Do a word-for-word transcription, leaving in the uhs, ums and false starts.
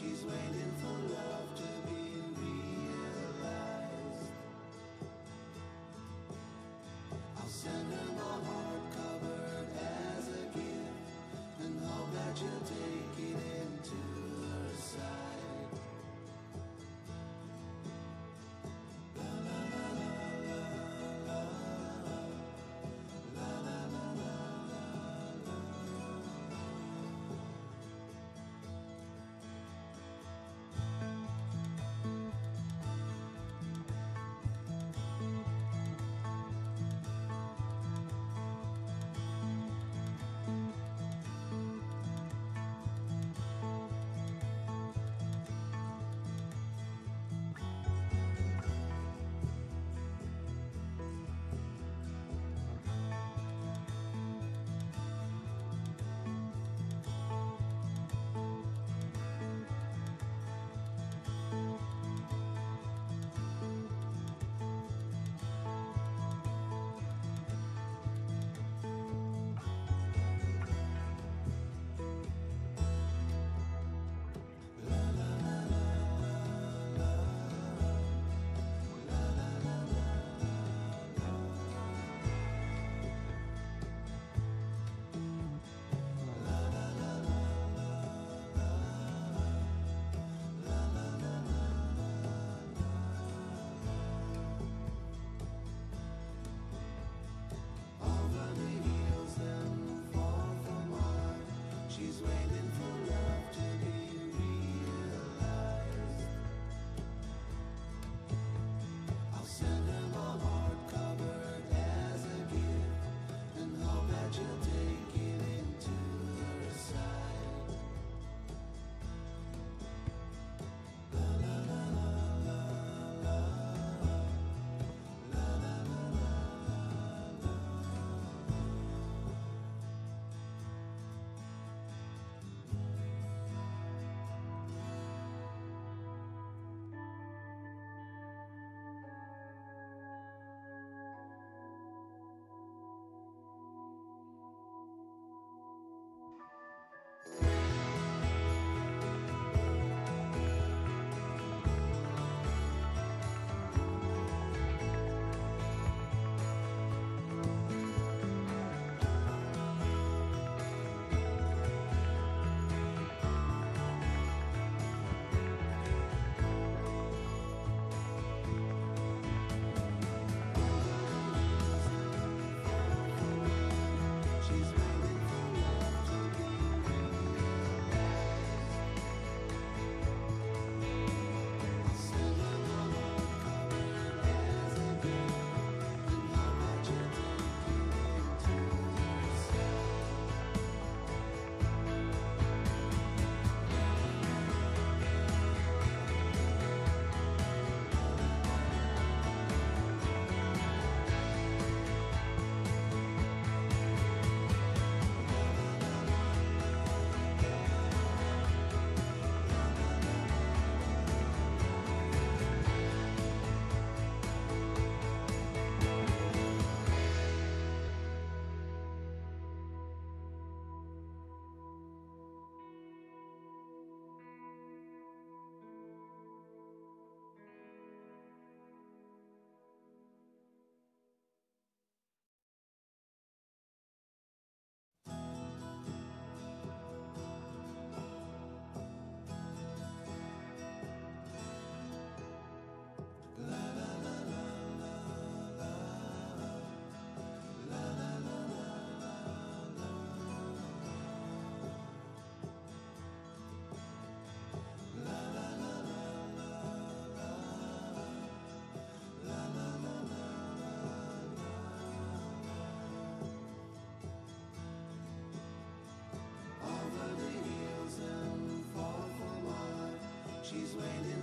She's waiting for love to be realized. I'll send her my heart covered as a gift, and hope that you'll take it into her side. La la la la la la la la la la la. She's waiting for love to be realized. I'll send her my heart covered as a gift, and hope that you'll take it into her side. La la la la la la la la la la la. She's waiting for love to be realized. I'll send her my heart covered as a gift, and hope that you'll take it into her side. Over the hills and far from home, she's waiting